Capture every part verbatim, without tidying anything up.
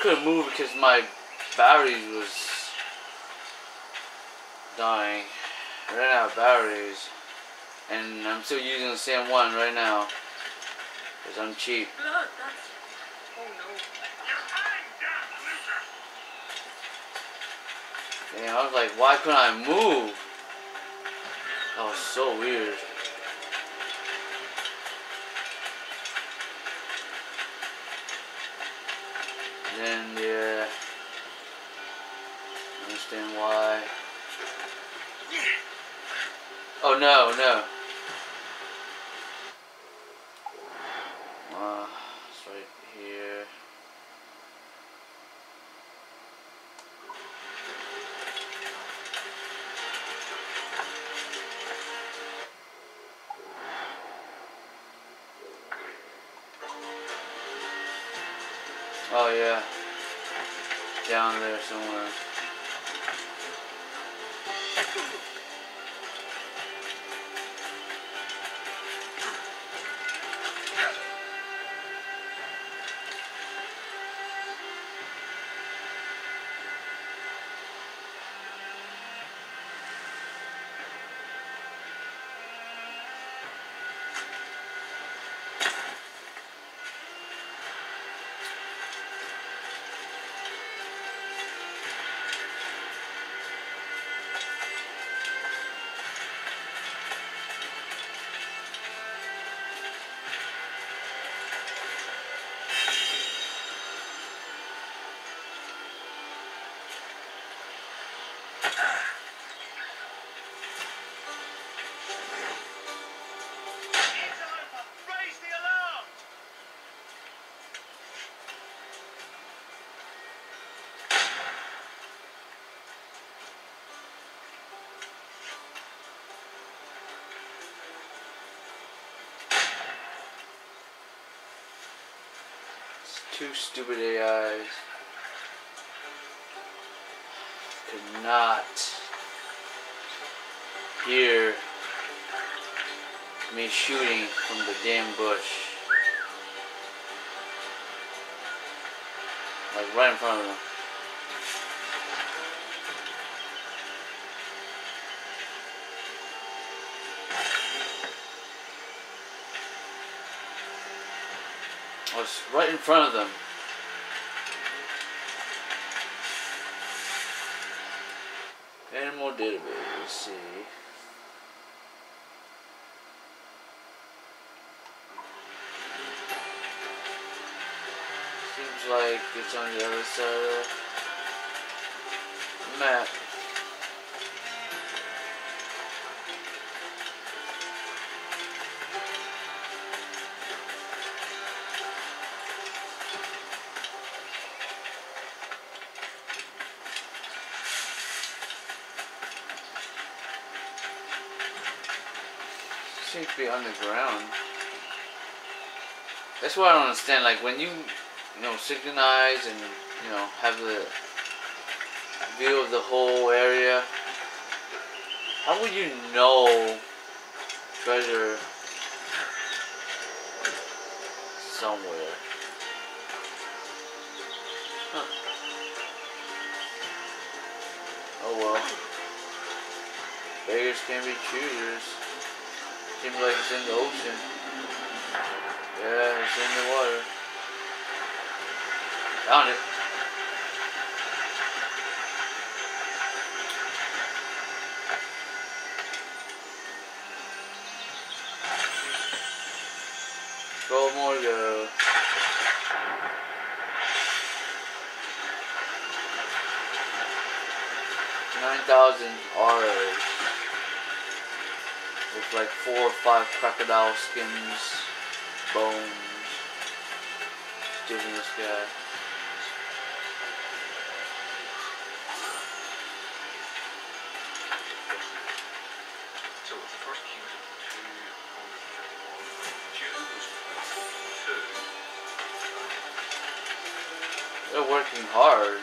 couldn't move because my batteries was dying. I ran out of batteries, and I'm still using the same one right now because I'm cheap. Blood, that's... Oh no. And I was like, why couldn't I move? That was so weird. Then, yeah, I understand why. Oh no, no. Uh, it's right here. Oh yeah, down there somewhere. Two stupid A Is could not hear me shooting from the damn bush. Like right in front of them. I was right in front of them. Animal database, let's see. Seems like it's on the other side of the map. Seems to be underground. That's what I don't understand. Like when you, you know, synchronize and you know have the view of the whole area, how would you know treasure somewhere? Huh. Oh well. Beggars can't be choosers. Seems like it's in the ocean. Yeah, it's in the water. Found it. twelve more to go. nine thousand R's. With like four or five crocodile skins, bones, still in the sky. So the first key was two hundred fifty-one. June was two. They're working hard.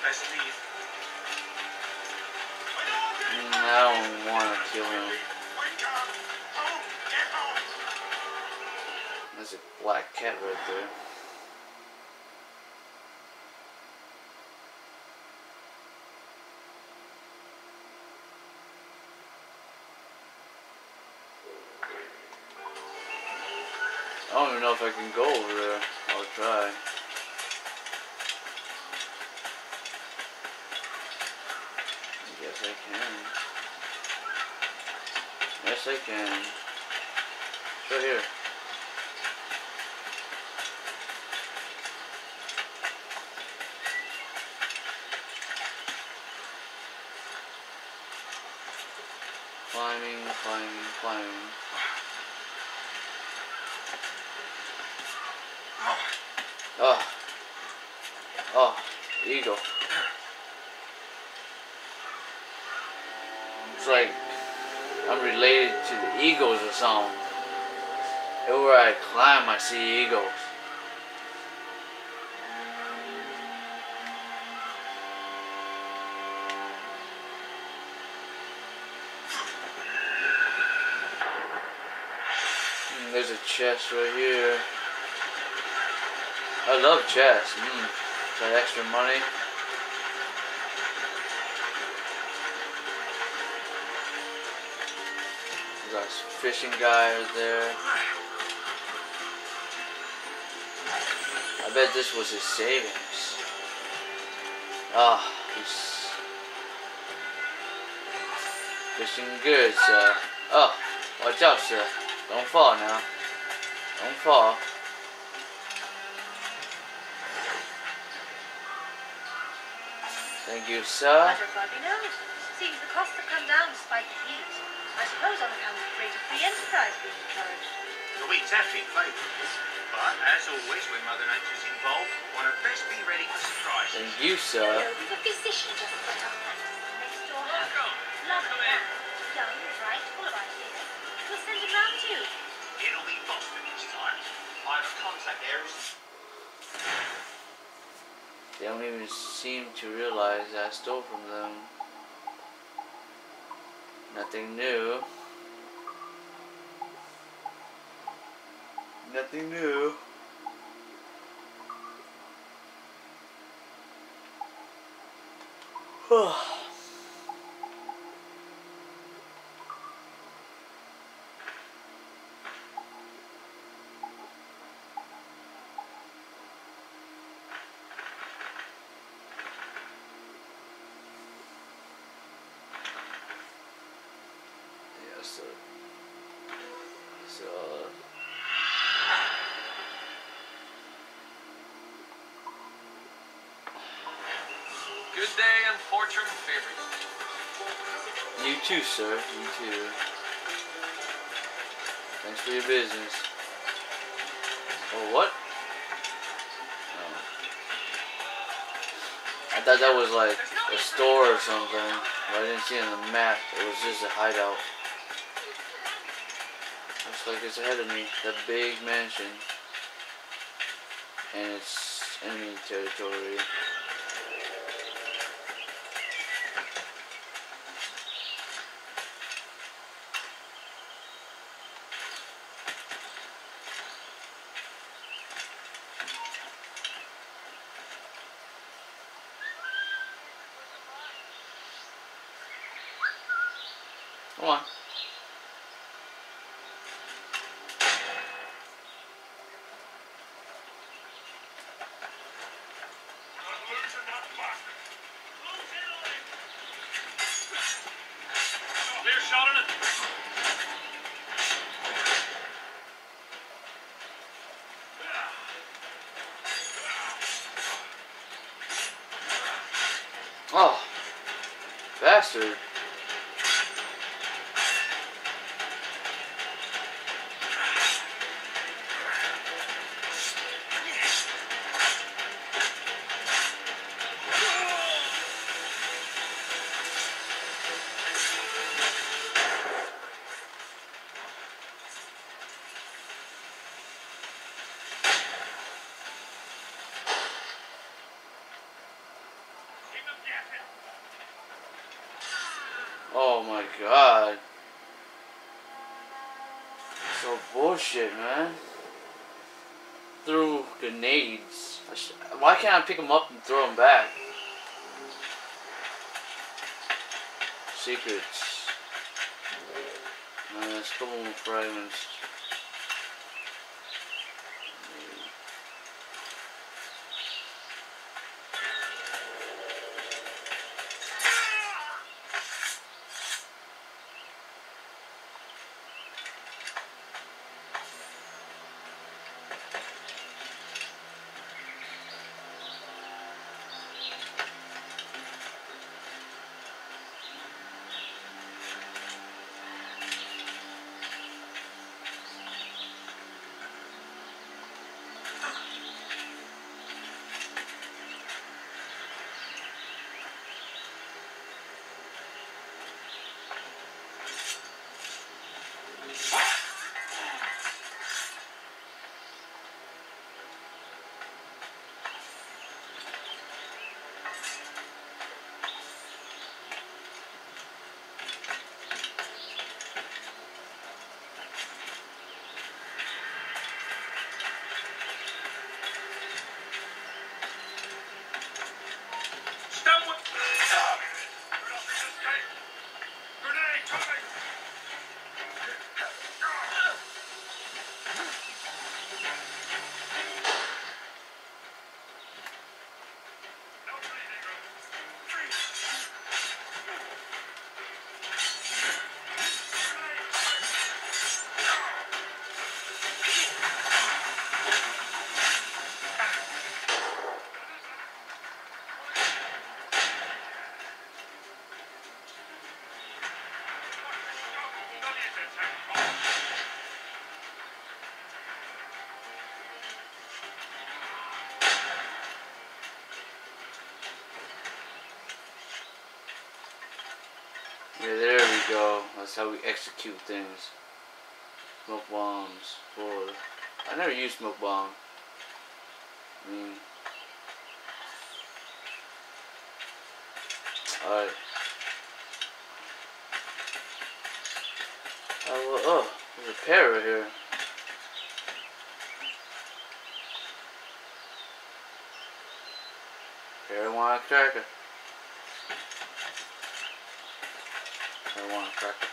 best leave. Mm, I don't want to kill him. Wake up! Home! Get home! There's a black cat right there. I don't even know if I can go over there. I'll try. I guess I can. Yes, I can. It's right here. Climbing, climbing, climbing. Oh. Oh, eagle. It's like I'm related to the eagles or something. Everywhere I climb, I see eagles. Mm, there's a chest right here. I love chests. Mm. That extra money. There's a fishing guy right there. I bet this was his savings. Ah, he's fishing good, sir. Oh, watch out, sir. Don't fall now. Don't fall. Thank you, sir. Matter of hardly knows. Seems the costs have come down despite the heat. I suppose on account of the rate of free enterprise being encouraged. The weeks have been favourable, but as always when Mother Nature's involved, one had best be ready for surprises. Thank you, sir. Hello, we've a physician just put up next door house. Lovely man. Young, bright, full of ideas. We'll send him round too. It'll be Boston this time. I have a contact there. They don't even seem to realize I stole from them. Nothing new. Nothing new. So, so Good day and fortune favor you. you too, sir. You too. Thanks for your business. Oh, what? Oh. I thought that was like a store or something, but I didn't see it on the map. It was just a hideout. Looks like it's ahead of me. That big mansion. And it's enemy territory. Come on. Clear shot on it. Oh, bastard. Keep Oh my god. So bullshit, man. Threw grenades. I sh Why can't I pick them up and throw them back? Secrets. Uh, there's a couple more fragments. Yeah, there we go. That's how we execute things. Smoke bombs. Boy, I never used smoke bomb. I mean, alright. Oh, well, oh, there's a pair right here. Marijuana cracker. Marijuana cracker.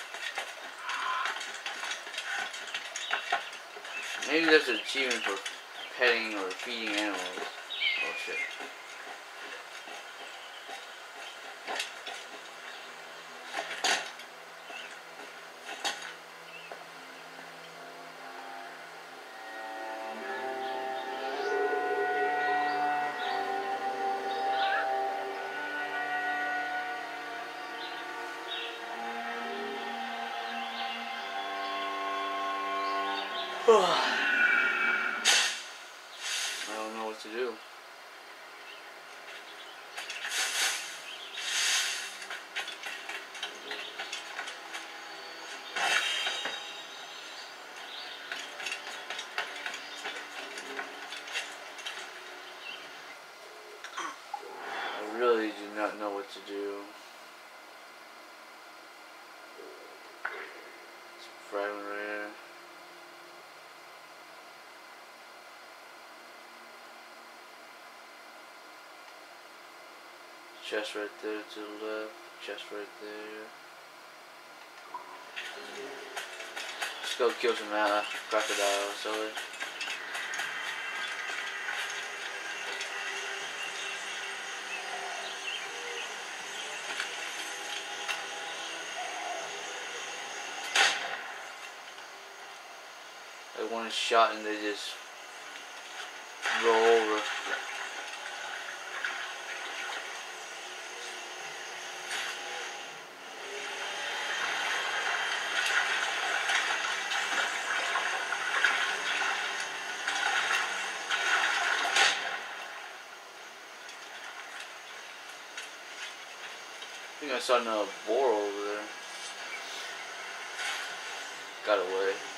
Maybe there's an achievement for petting or feeding animals. Oh shit. I don't know what to do. I really do not know what to do. Some fragment right here. Chest right there to the left, chest right there. Let's go kill some uh, crocodiles, shall we? Like one shot and they just roll over. I think I saw another boar over there. Got away.